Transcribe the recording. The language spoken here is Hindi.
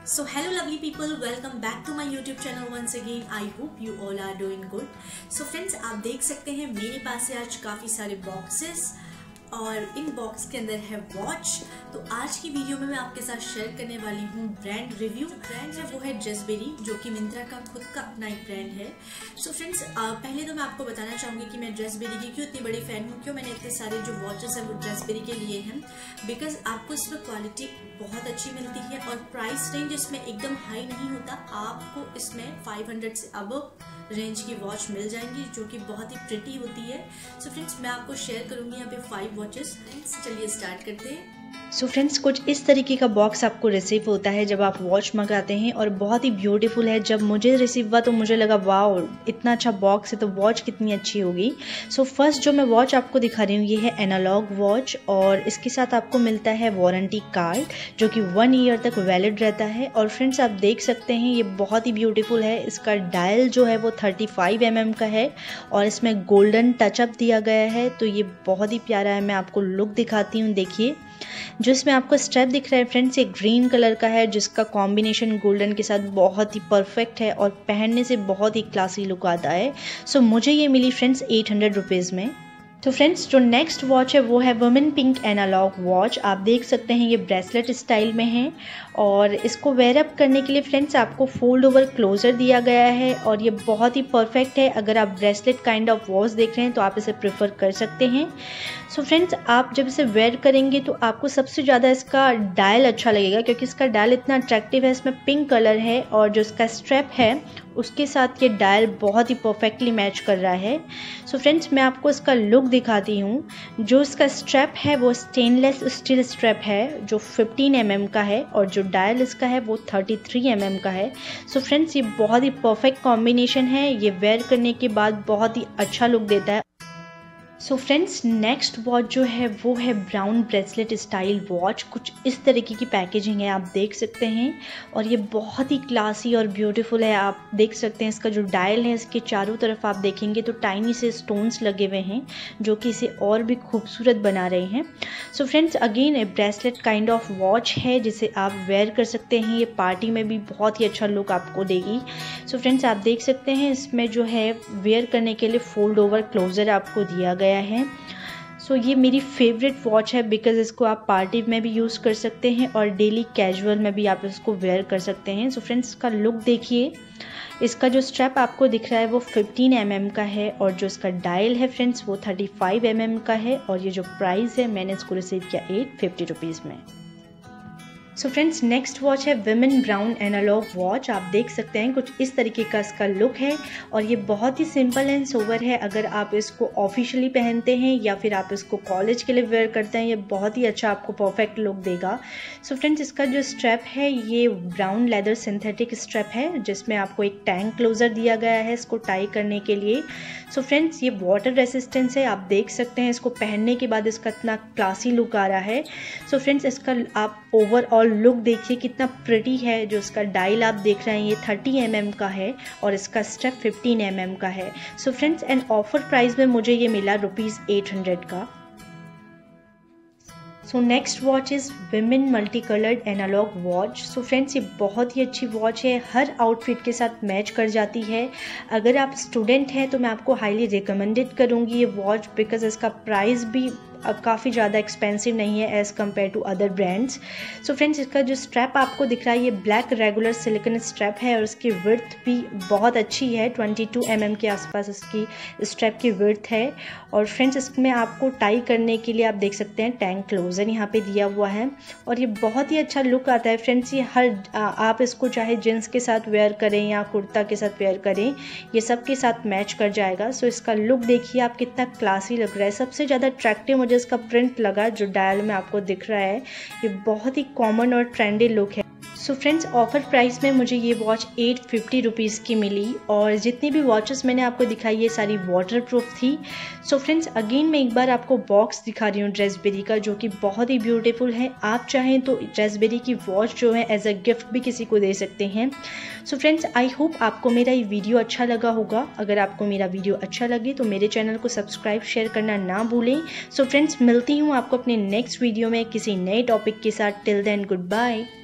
So hello lovely people, welcome back to my YouTube channel once again. I hope you all are doing good. So friends, आप देख सकते हैं मेरे पास है आज काफ़ी सारे बॉक्सेस और इन बॉक्स के अंदर है वॉच। तो आज की वीडियो में मैं आपके साथ शेयर करने वाली हूँ ब्रांड रिव्यू। ब्रांड है वो है ड्रेसबेरी, जो कि मिंत्रा का खुद का अपना एक ब्रांड है। सो फ्रेंड्स, पहले तो मैं आपको बताना चाहूँगी कि मैं ड्रेसबेरी की क्यों इतनी बड़ी फ़ैन हूँ, क्यों मैंने इतने सारे जो वॉचेस हैं वो ड्रेसबेरी के लिए हैं। बिकॉज आपको इसमें क्वालिटी बहुत अच्छी मिलती है और प्राइस रेंज इसमें एकदम हाई नहीं होता। आपको इसमें 500 से अबव रेंज की वॉच मिल जाएंगी, जो कि बहुत ही प्रिटी होती है। सो फ्रेंड्स, मैं आपको शेयर करूंगी यहाँ पे 5 वॉचेस। चलिए स्टार्ट करते हैं। सो फ्रेंड्स, कुछ इस तरीके का बॉक्स आपको रिसीव होता है जब आप वॉच मंगाते हैं और बहुत ही ब्यूटीफुल है। जब मुझे रिसीव हुआ तो मुझे लगा वाओ, इतना अच्छा बॉक्स है तो वॉच कितनी अच्छी होगी। सो फर्स्ट जो मैं वॉच आपको दिखा रही हूँ ये है एनालॉग वॉच और इसके साथ आपको मिलता है वारंटी कार्ड जो कि 1 ईयर तक वैलिड रहता है। और फ्रेंड्स, आप देख सकते हैं ये बहुत ही ब्यूटीफुल है। इसका डायल जो है वो 35 mm का है और इसमें गोल्डन टचअप दिया गया है, तो ये बहुत ही प्यारा है। मैं आपको लुक दिखाती हूँ। देखिए, जो इसमें आपको स्ट्रैप दिख रहा है फ्रेंड्स, ये ग्रीन कलर का है जिसका कॉम्बिनेशन गोल्डन के साथ बहुत ही परफेक्ट है और पहनने से बहुत ही क्लासी लुक आता है। सो मुझे ये मिली फ्रेंड्स 800 रुपीज़ में। तो फ्रेंड्स, जो नेक्स्ट वॉच है वो है वुमेन पिंक एनालॉग वॉच। आप देख सकते हैं ये ब्रेसलेट स्टाइल में है और इसको वेयर अप करने के लिए फ्रेंड्स आपको फोल्ड ओवर क्लोजर दिया गया है और ये बहुत ही परफेक्ट है। अगर आप ब्रेसलेट काइंड ऑफ वॉच देख रहे हैं तो आप इसे प्रेफर कर सकते हैं। सो फ्रेंड्स, आप जब इसे वेयर करेंगे तो आपको सबसे ज़्यादा इसका डायल अच्छा लगेगा, क्योंकि इसका डायल इतना अट्रैक्टिव है। इसमें पिंक कलर है और जो इसका स्ट्रैप है उसके साथ ये डायल बहुत ही परफेक्टली मैच कर रहा है। सो फ्रेंड्स, मैं आपको इसका लुक दिखाती हूँ। जो इसका स्ट्रैप है वो स्टेनलेस स्टील स्ट्रैप है जो 15 mm का है और जो डायल इसका है वो 33 mm का है। सो फ्रेंड्स, ये बहुत ही परफेक्ट कॉम्बिनेशन है। ये वेयर करने के बाद बहुत ही अच्छा लुक देता है। सो फ्रेंड्स, नेक्स्ट वॉच जो है वो है ब्राउन ब्रेसलेट स्टाइल वॉच। कुछ इस तरीके की पैकेजिंग है, आप देख सकते हैं, और ये बहुत ही क्लासी और ब्यूटीफुल है। आप देख सकते हैं इसका जो डायल है इसके चारों तरफ आप देखेंगे तो टाइनी से स्टोन्स लगे हुए हैं जो कि इसे और भी खूबसूरत बना रहे हैं। So friends, again bracelet kind of watch है जिसे आप वेयर कर सकते हैं। ये पार्टी में भी बहुत ही अच्छा लुक आपको देगी। सो फ्रेंड्स, आप देख सकते हैं इसमें जो है वेयर करने के लिए फोल्ड ओवर क्लोजर आपको दिया गया है। सो ये मेरी फेवरेट वॉच है बिकॉज इसको आप पार्टी में भी यूज़ कर सकते हैं और डेली कैजुअल में भी आप इसको वेयर कर सकते हैं। सो फ्रेंड्स, इसका लुक देखिए। इसका जो स्ट्रैप आपको दिख रहा है वो 15 mm का है और जो इसका डायल है फ्रेंड्स वो 35 mm का है और ये जो प्राइस है मैंने इसको रिसीव किया 850 रुपीज़ में। सो फ्रेंड्स, नेक्स्ट वॉच है विमेन ब्राउन एनालॉग वॉच। आप देख सकते हैं कुछ इस तरीके का इसका लुक है और ये बहुत ही सिंपल एंड सोवर है। अगर आप इसको ऑफिशियली पहनते हैं या फिर आप इसको कॉलेज के लिए वेयर करते हैं, ये बहुत ही अच्छा आपको परफेक्ट लुक देगा। सो फ्रेंड्स, इसका जो स्ट्रैप है ये ब्राउन लेदर सिंथेटिक स्ट्रैप है जिसमें आपको एक टैंक क्लोजर दिया गया है इसको टाई करने के लिए। सो फ्रेंड्स, ये वाटर रेसिस्टेंस है। आप देख सकते हैं इसको पहनने के बाद इसका इतना क्लासी लुक आ रहा है। सो फ्रेंड्स, इसका आप ओवरऑल लुक देखिए कितना प्रिटी है। जो इसका डायल आप देख रहे हैं ये 30 mm का है और इसका स्ट्रैप 15 mm का है। So friends, and offer price में मुझे ये मिला ₹800 का। So next watch is women multi coloured analogue watch. So friends, ये बहुत ही अच्छी वॉच है, हर आउटफिट के साथ मैच कर जाती है। अगर आप स्टूडेंट हैं तो मैं आपको हाईली रिकमेंडेड करूँगी ये वॉच बिकॉज इसका प्राइस भी काफ़ी ज़्यादा एक्सपेंसिव नहीं है as compare to other brands. So friends, इसका जो स्ट्रैप आपको दिख रहा है ये ब्लैक रेगुलर सिलिकॉन स्ट्रैप है और इसकी विड्थ भी बहुत अच्छी है। 22 mm के आसपास इसकी स्ट्रैप की विड्थ है। और फ्रेंड्स, इसमें आपको टाई करने के लिए आप देख सकते हैं टैंक क्लोजर यहाँ पे दिया हुआ है और ये बहुत ही अच्छा लुक आता है। फ्रेंड्स, ये आप इसको चाहे जींस के साथ वेयर करें या कुर्ता के साथ वेयर करें, ये सब के साथ मैच कर जाएगा। सो इसका लुक देखिए आप कितना क्लासी लग रहा है। सबसे ज़्यादा अट्रैक्टिव मुझे इसका प्रिंट लगा जो डायल में आपको दिख रहा है। ये बहुत ही कॉमन और ट्रेंडी लुक है। सो फ्रेंड्स, ऑफर प्राइस में मुझे ये वॉच 850 रुपीज़ की मिली और जितनी भी वॉचेस मैंने आपको दिखाई ये सारी वाटर प्रूफ थी। सो फ्रेंड्स, अगेन मैं एक बार आपको बॉक्स दिखा रही हूँ ड्रेसबेरी का जो कि बहुत ही ब्यूटीफुल है। आप चाहें तो ड्रेसबेरी की वॉच जो है एज अ गिफ्ट भी किसी को दे सकते हैं। सो फ्रेंड्स, आई होप आपको मेरा ये वीडियो अच्छा लगा होगा। अगर आपको मेरा वीडियो अच्छा लगे तो मेरे चैनल को सब्सक्राइब शेयर करना ना भूलें। सो फ्रेंड्स, मिलती हूँ आपको अपने नेक्स्ट वीडियो में किसी नए टॉपिक के साथ। Till then, good bye.